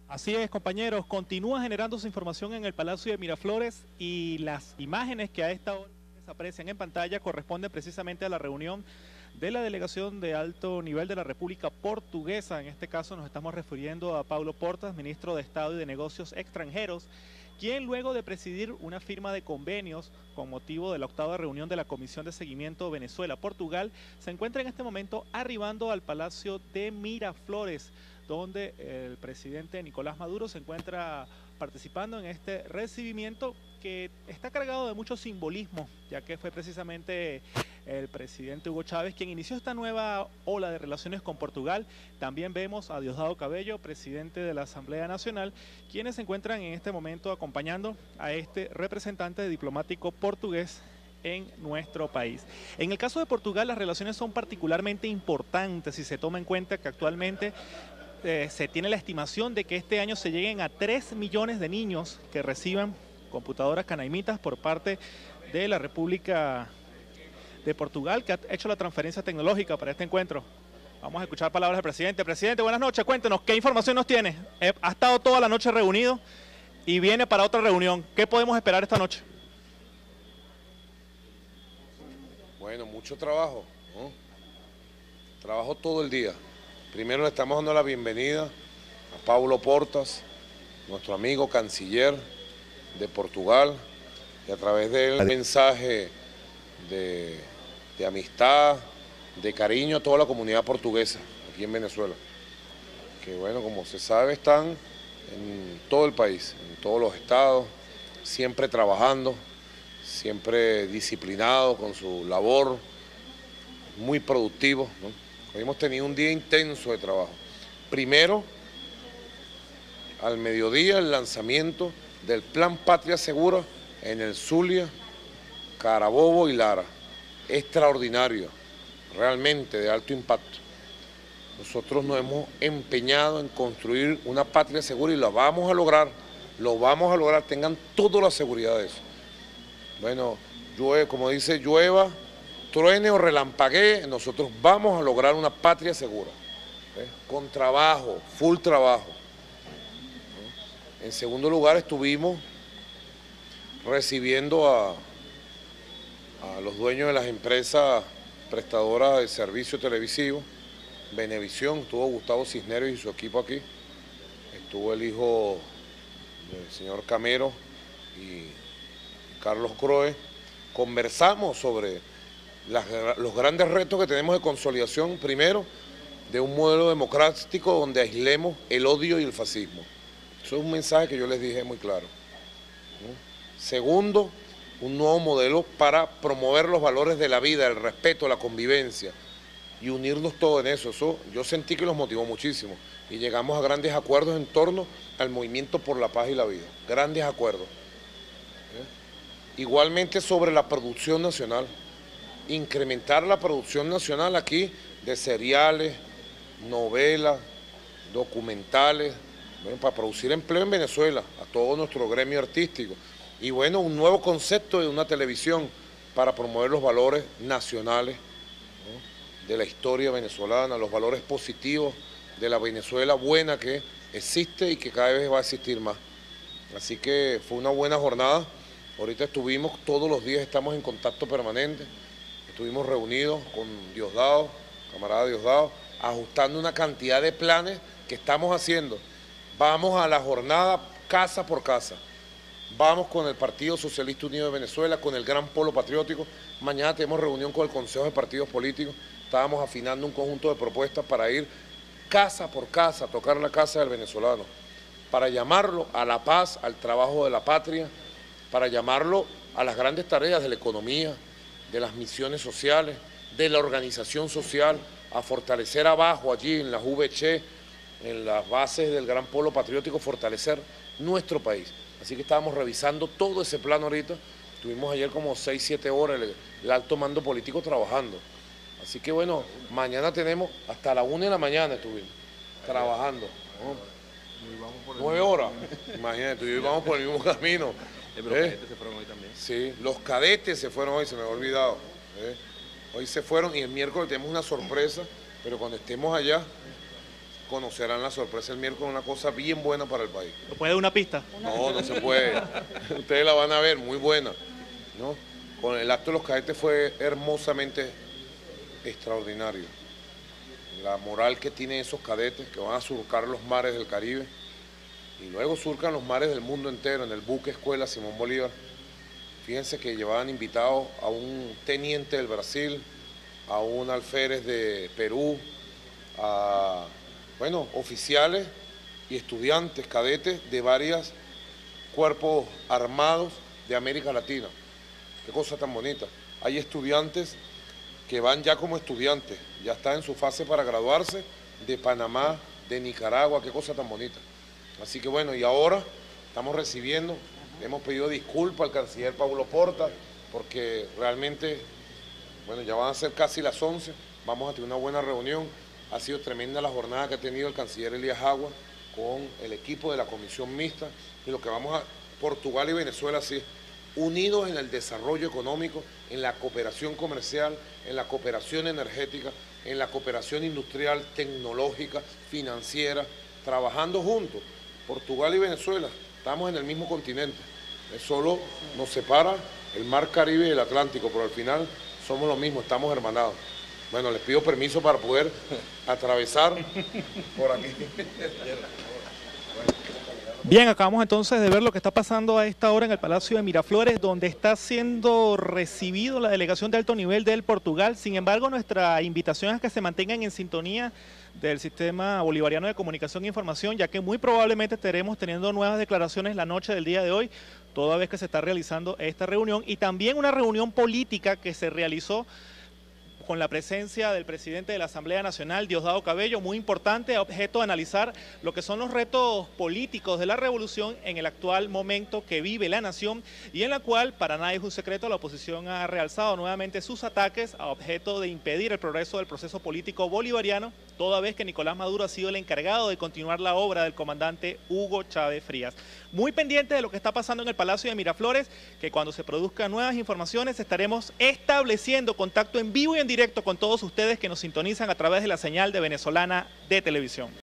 Así es, compañeros, continúa generándose información en el Palacio de Miraflores y las imágenes que a esta hora se aprecian en pantalla corresponden precisamente a la reunión de la delegación de alto nivel de la República Portuguesa. En este caso nos estamos refiriendo a Paulo Portas, ministro de Estado y de Negocios Extranjeros, quien luego de presidir una firma de convenios con motivo de la octava reunión de la Comisión de Seguimiento Venezuela-Portugal, se encuentra en este momento arribando al Palacio de Miraflores, donde el presidente Nicolás Maduro se encuentra participando en este recibimiento que está cargado de mucho simbolismo, ya que fue precisamente el presidente Hugo Chávez quien inició esta nueva ola de relaciones con Portugal. También vemos a Diosdado Cabello, presidente de la Asamblea Nacional, quienes se encuentran en este momento acompañando a este representante diplomático portugués en nuestro país. En el caso de Portugal, las relaciones son particularmente importantes si se toma en cuenta que actualmente se tiene la estimación de que este año se lleguen a 3 millones de niños que reciban computadoras canaimitas por parte de la República de Portugal, que ha hecho la transferencia tecnológica para este encuentro. Vamos a escuchar palabras del presidente. Presidente, buenas noches, cuéntenos, ¿qué información nos tiene? Ha estado toda la noche reunido y viene para otra reunión. ¿Qué podemos esperar esta noche? Bueno, mucho trabajo, ¿no? Trabajo todo el día. Primero le estamos dando la bienvenida a Paulo Portas, nuestro amigo canciller de Portugal, y a través de él un mensaje de amistad, de cariño a toda la comunidad portuguesa aquí en Venezuela, que bueno, como se sabe, están en todo el país, en todos los estados, siempre trabajando, siempre disciplinados con su labor, muy productivos, ¿no? Hoy hemos tenido un día intenso de trabajo. Primero, al mediodía, el lanzamiento del Plan Patria Segura en el Zulia, Carabobo y Lara. Extraordinario, realmente de alto impacto. Nosotros nos hemos empeñado en construir una patria segura y lo vamos a lograr, tengan toda la seguridad de eso. Bueno, como dice, llueva, truene o relampaguee, nosotros vamos a lograr una patria segura, con trabajo, full trabajo. En segundo lugar, estuvimos recibiendo a los dueños de las empresas prestadoras de servicio televisivo, Venevisión. Estuvo Gustavo Cisneros y su equipo aquí, estuvo el hijo del señor Camero y Carlos Croe. Conversamos sobre los grandes retos que tenemos de consolidación, primero, de un modelo democrático donde aislemos el odio y el fascismo. Eso es un mensaje que yo les dije muy claro, ¿no? Segundo, un nuevo modelo para promover los valores de la vida, el respeto, la convivencia y unirnos todos en eso. Eso yo sentí que los motivó muchísimo y llegamos a grandes acuerdos en torno al movimiento por la paz y la vida, grandes acuerdos. Igualmente sobre la producción nacional, incrementar la producción nacional aquí de seriales, novelas, documentales, bueno, para producir empleo en Venezuela, a todo nuestro gremio artístico. Y bueno, un nuevo concepto de una televisión para promover los valores nacionales, ¿no?, de la historia venezolana, los valores positivos de la Venezuela buena que existe y que cada vez va a existir más. Así que fue una buena jornada. Ahorita estuvimos, todos los días estamos en contacto permanente. Estuvimos reunidos con Diosdado, camarada Diosdado, ajustando una cantidad de planes que estamos haciendo. Vamos a la jornada casa por casa. Vamos con el Partido Socialista Unido de Venezuela, con el Gran Polo Patriótico. Mañana tenemos reunión con el Consejo de Partidos Políticos. Estábamos afinando un conjunto de propuestas para ir casa por casa, a tocar la casa del venezolano, para llamarlo a la paz, al trabajo de la patria, para llamarlo a las grandes tareas de la economía, de las misiones sociales, de la organización social, a fortalecer abajo, allí en las VC, en las bases del Gran Polo Patriótico, fortalecer nuestro país. Así que estábamos revisando todo ese plan ahorita. Estuvimos ayer como 6, 7 horas el alto mando político trabajando. Así que bueno, mañana tenemos hasta la 1 de la mañana estuvimos trabajando, ¿no? 9 horas, imagínate, y vamos por el mismo camino. Pero los cadetes se fueron hoy también. Sí, los cadetes se fueron hoy, se me había olvidado. Hoy se fueron y el miércoles tenemos una sorpresa, pero cuando estemos allá conocerán la sorpresa el miércoles, una cosa bien buena para el país. ¿Lo puede dar una pista? No, no se puede. Ustedes la van a ver, muy buena, ¿no? Con el acto de los cadetes fue hermosamente extraordinario. La moral que tienen esos cadetes que van a surcar los mares del Caribe y luego surcan los mares del mundo entero en el buque escuela Simón Bolívar. Fíjense que llevaban invitados a un teniente del Brasil, a un alférez de Perú, a, bueno, oficiales y estudiantes, cadetes de varios cuerpos armados de América Latina. Qué cosa tan bonita. Hay estudiantes que van ya como estudiantes, ya están en su fase para graduarse, de Panamá, de Nicaragua, qué cosa tan bonita. Así que bueno, y ahora estamos recibiendo, hemos pedido disculpas al canciller Paulo Porta, porque realmente, bueno, ya van a ser casi las 11, vamos a tener una buena reunión. Ha sido tremenda la jornada que ha tenido el canciller Elías Agua con el equipo de la comisión mixta, y lo que vamos a Portugal y Venezuela, sí, unidos en el desarrollo económico, en la cooperación comercial, en la cooperación energética, en la cooperación industrial, tecnológica, financiera, trabajando juntos. Portugal y Venezuela, estamos en el mismo continente, solo nos separa el mar Caribe y el Atlántico, pero al final somos lo mismo, estamos hermanados. Bueno, les pido permiso para poder atravesar por aquí. Bien, acabamos entonces de ver lo que está pasando a esta hora en el Palacio de Miraflores, donde está siendo recibido la delegación de alto nivel del Portugal. Sin embargo, nuestra invitación es que se mantengan en sintonía del Sistema Bolivariano de Comunicación e Información, ya que muy probablemente estaremos teniendo nuevas declaraciones la noche del día de hoy, toda vez que se está realizando esta reunión, y también una reunión política que se realizó con la presencia del presidente de la Asamblea Nacional, Diosdado Cabello, muy importante, objeto de analizar lo que son los retos políticos de la revolución en el actual momento que vive la nación, y en la cual, para nadie es un secreto, la oposición ha realzado nuevamente sus ataques a objeto de impedir el progreso del proceso político bolivariano, toda vez que Nicolás Maduro ha sido el encargado de continuar la obra del comandante Hugo Chávez Frías. Muy pendiente de lo que está pasando en el Palacio de Miraflores, que cuando se produzcan nuevas informaciones estaremos estableciendo contacto en vivo y en directo con todos ustedes que nos sintonizan a través de la señal de Venezolana de Televisión.